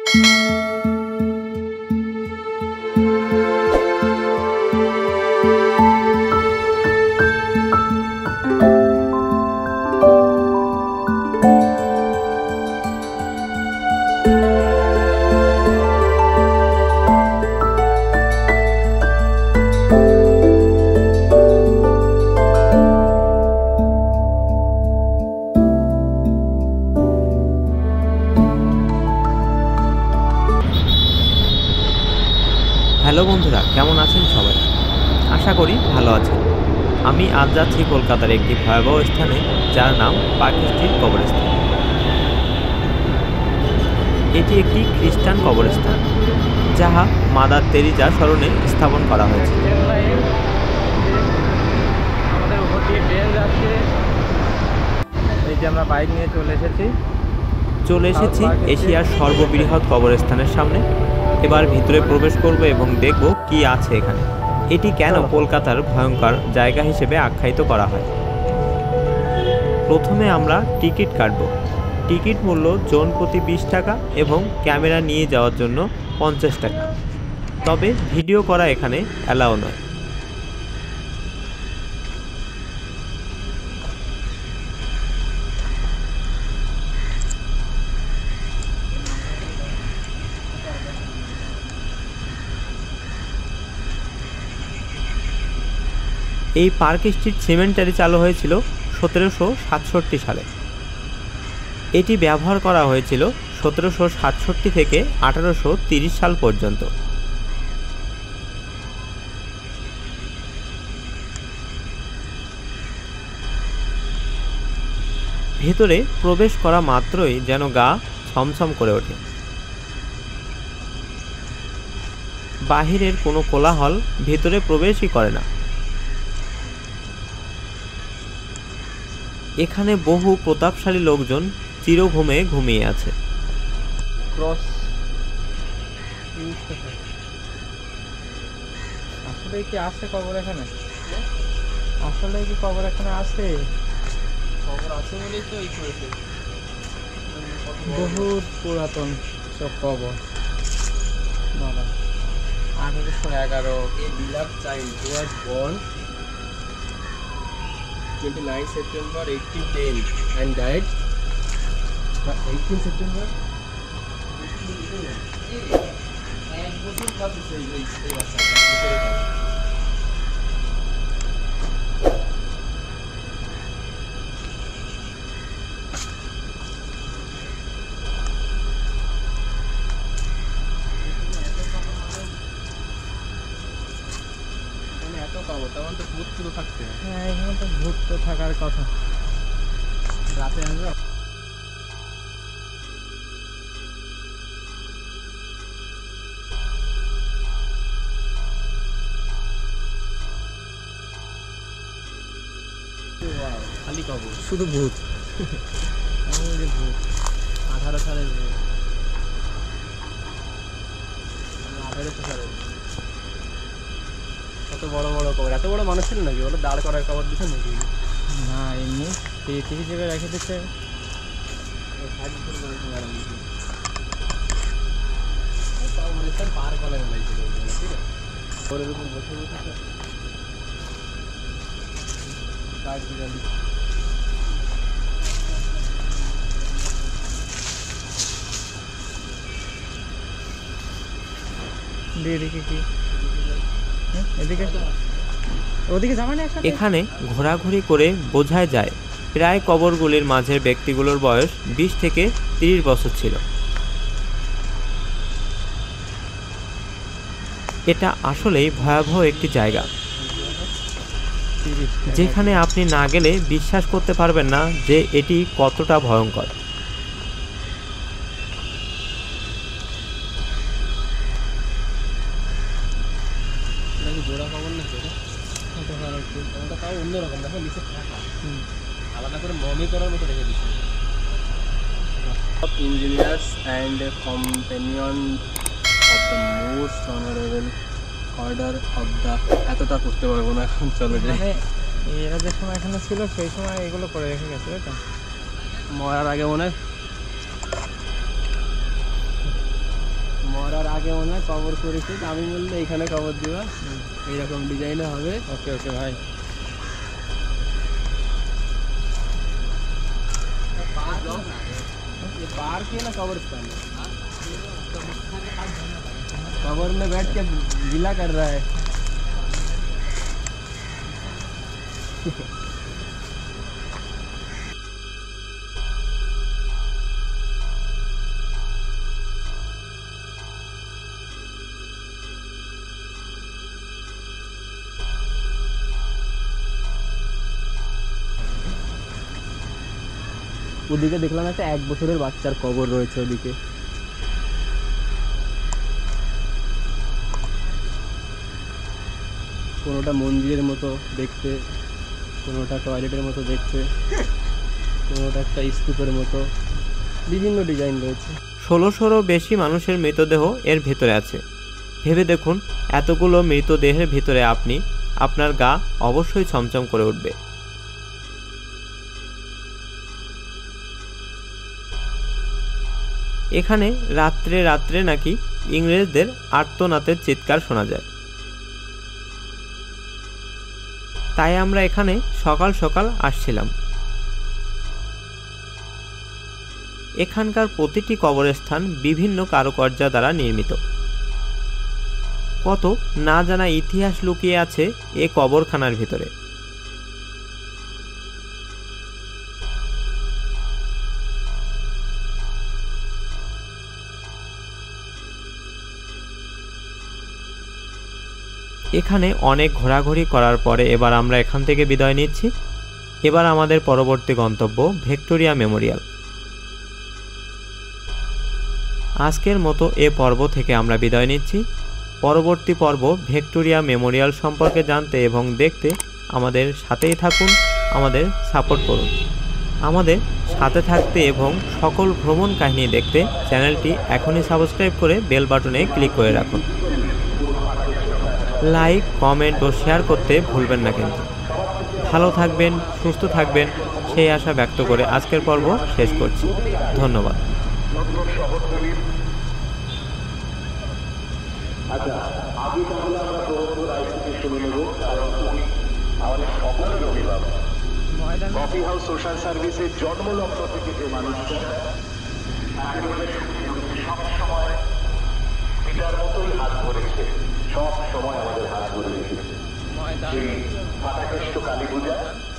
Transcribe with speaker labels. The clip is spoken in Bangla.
Speaker 1: হ্যালো বন্ধুরা, কেমন আছেন সবাই? আশা করি ভালো আছেন। আমি আজ যাচ্ছি কলকাতার একটি ভয়াবহ স্থানে, যার নাম পার্ক স্ট্রিট কবরস্থান। এটি একটি খ্রিস্টান কবরস্থান, যাহা মাদার তেরেজা স্মরণে স্থাপন করা হয়েছে।
Speaker 2: আমাদের উপর দিয়ে ট্রেন যাচ্ছে। এই যে আমরা বাইক নিয়ে চলে এসেছি
Speaker 1: এশিয়ার সর্ববৃহৎ কবরস্থানের সামনে। এবার ভিতরে প্রবেশ করব এবং দেখব কি আছে এখানে। এটি কেন কলকাতার ভয়ঙ্কর জায়গা হিসেবে আখ্যায়িত করা হয়। প্রথমে আমরা টিকিট কাটব। টিকিট মূল্য জন প্রতি 20 টাকা এবং ক্যামেরা নিয়ে যাওয়ার জন্য 50 টাকা। তবে ভিডিও করা এখানে অ্যালাউ নয়। এই পার্ক স্ট্রিট সিমেন্টারি চালু হয়েছিল 1767 সালে। এটি ব্যবহার করা হয়েছিল 1767 থেকে 1830 সাল পর্যন্ত। ভেতরে প্রবেশ করা মাত্রই যেন গা ছমছম করে ওঠে। বাহিরের কোনো কোলাহল ভেতরে প্রবেশই করে না। এখানে বহু প্রতাপশালী লোকজন চিরঘুমে ঘুমিয়ে আছে।
Speaker 2: আসলে কি আছে কবর এখানে? আসলে কি কবর এখানে আছে?
Speaker 3: কবর আছে বলেই তো এই করেছে।
Speaker 2: বহুত পুরাতন সব কবর। বাবা 1811।
Speaker 3: A beloved child who was born 29 September 1810 and died 18 September 1 বছর প্লাস এই বাচ্চাটা। এত কবর, তেমন তো ভূত তো থাকতে।
Speaker 2: হ্যাঁ, এখানে তো ভূত তো থাকার কথা।
Speaker 3: রাতে আসবে। খালি কবর,
Speaker 2: শুধু ভূত।
Speaker 3: ভূত 18 সালের ভূত, 1800 সালের। কত বড় বড় কবর, এত বড় মানুষ ছিল নাকি? বলো দাঁড় করার কবর দিচ্ছেন নাকি?
Speaker 2: না, এমনি স্মৃতি হিসেবে রেখে দিচ্ছে।
Speaker 3: পার করা গেলাইছিল, ঠিক আছে। কবরের উপর বসে বসে কাজ বিড়ালি।
Speaker 2: এদিকে কি? এদিকে ওদিকে যাবে না।
Speaker 1: এখানে ঘোরাঘুরি করে বোঝা যায় প্রায় কবরগুলির মাঝের ব্যক্তিগুলোর বয়স 20 থেকে 30 বছর ছিল। এটা আসলেই ভয়াবহ একটি জায়গা, যেখানে আপনি না গেলে বিশ্বাস করতে পারবেন না যে এটি কতটা ভয়ঙ্কর।
Speaker 3: জোড়া কবর না সেটা তাও অন্যরকম। দেখো নিচে থাকা আলাদা করে মমি করার মতো রেখে দিচ্ছে। Engineers and companion of the most honourable order of the, এতটা করতে পারবো না এখন, চলো যাই।
Speaker 2: এরা যে সময় এখানে ছিল সেই সময় এগুলো করে রেখে গেছে, তাই তো?
Speaker 3: মরার আগে মনে হয় মরার আগে মনে হয় কবর করেছে, আমি বললে এখানে কবর দিবা, এইরকম ডিজাইনে হবে।
Speaker 2: ওকে ওকে ভাই।
Speaker 3: ये पार्क है ना कब्रिस्तान है, कब्र में बैठ के गीला कर रहा है। ওদিকে দেখলাম একটা 1 বছরের বাচ্চার কবর রয়েছে ওদিকে। কোনোটা মন্দিরের মতো দেখতে, কোনোটা টয়লেটের মতো দেখতে, কোনোটা একটা স্তূপের মতো, বিভিন্ন ডিজাইন রয়েছে।
Speaker 1: 1600-রও বেশি মানুষের মৃতদেহ এর ভেতরে আছে। ভেবে দেখুন, এতগুলো মৃতদেহের ভিতরে আপনার গা অবশ্যই ছমছম করে উঠবে। এখানে রাত্রে রাত্রে নাকি ইংরেজদের আর্তনাদের চিৎকার শোনা যায়। তাই আমরা এখানে সকাল সকাল আসছিলাম। এখানকার প্রতিটি কবরস্থান বিভিন্ন কারুকার্য দ্বারা নির্মিত। কত না জানা ইতিহাস লুকিয়ে আছে এ কবরখানার ভিতরে। এখানে অনেক ঘোরাঘুরি করার পরে এবার আমরা এখান থেকে বিদায় নিচ্ছি। এবার আমাদের পরবর্তী গন্তব্য ভিক্টোরিয়া মেমোরিয়াল। আজকের মতো এ পর্ব থেকে আমরা বিদায় নিচ্ছি। পরবর্তী পর্ব ভিক্টোরিয়া মেমোরিয়াল সম্পর্কে জানতে এবং দেখতে আমাদের সাথেই থাকুন, আমাদের সাপোর্ট করুন। আমাদের সাথে থাকতে এবং সকল ভ্রমণ কাহিনী দেখতে চ্যানেলটি এখনই সাবস্ক্রাইব করে বেল বাটনে ক্লিক করে রাখুন। লাইক, কমেন্ট ও শেয়ার করতে ভুলবেন না কিন্তু। ভালো থাকবেন, সুস্থ থাকবেন সেই আশা ব্যক্ত করে আজকের পর্ব শেষ করছি। ধন্যবাদ।
Speaker 4: আচ্ছা, আগে তাহলে আমরা প্রবন্ধ রায় থেকে শুনে নেব, কারণ উনি আমাদের সকলের অভিভাবক। কফি হাউস সোশ্যাল সার্ভিসের জন্মলগ্ন থেকে যে মানুষটা সবসময় পিতার মতোই হাত ধরেছে, সব সময় আমাদের হাত ধরে রেখেছে। সেই ফাটাকেষ্ট কালী পূজা